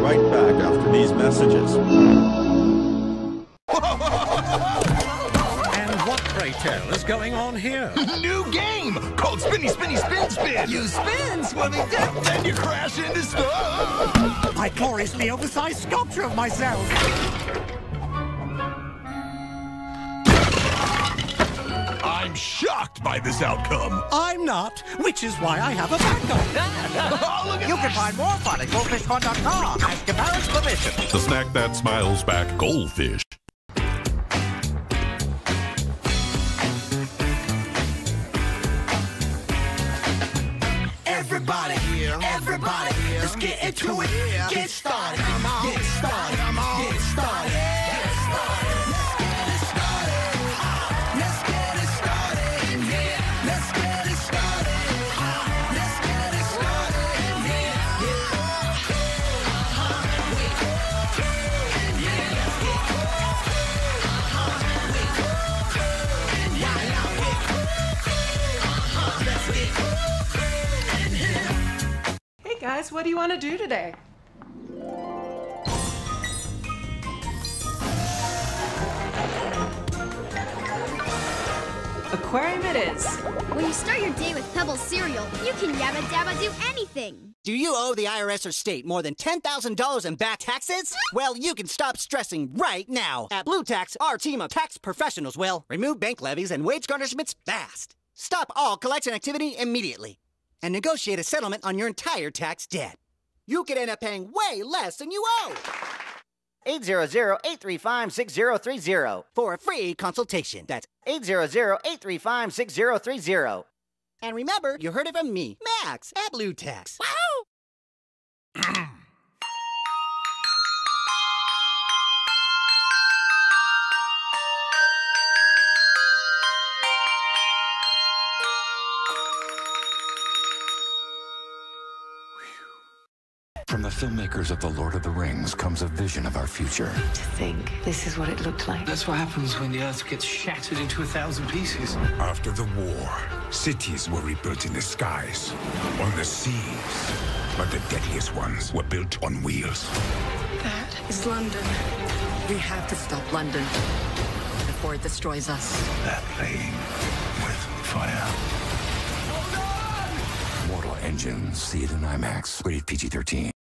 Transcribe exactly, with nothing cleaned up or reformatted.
right back after these messages. And what, pray tell, is going on here? New game called Spinny Spinny Spin Spin. You spin, swimming down, then you crash into stuff. I gloriously oversized sculpture of myself. I'm shocked by this outcome. I'm not, which is why I have a backup. Oh, look at You can find more fun at goldfish fun dot com. Ask your parents' permission. The snack that smiles back, Goldfish. everybody, everybody, let's get into it. Get started, get started, get started, get started. Let's get it started. Let's get it started in here. Let's get it started. Let's get it started in here. Uh-huh. We in here. Let's get uh-huh. We in here. Uh-huh. Let's get. Hey guys, what do you want to do today? Aquarium it is. When you start your day with Pebbles cereal, you can yabba dabba do anything. Do you owe the I R S or state more than ten thousand dollars in back taxes? Well, you can stop stressing right now. At Blue Tax, our team of tax professionals will remove bank levies and wage garnishments fast. Stop all collection activity immediately. And negotiate a settlement on your entire tax debt. You could end up paying way less than you owe. eight hundred, eight three five, six zero three zero for a free consultation. That's eight hundred, eight three five, six zero three zero. And remember, you heard it from me, Max, at Blue Tax. Wow! From the filmmakers of The Lord of the Rings comes a vision of our future. To think this is what it looked like. That's what happens when the Earth gets shattered into a thousand pieces. After the war, cities were rebuilt in the skies, on the seas. But the deadliest ones were built on wheels. That is London. We have to stop London before it destroys us. They're playing with fire. Mortal Engines. See it in IMAX. Rated P G thirteen.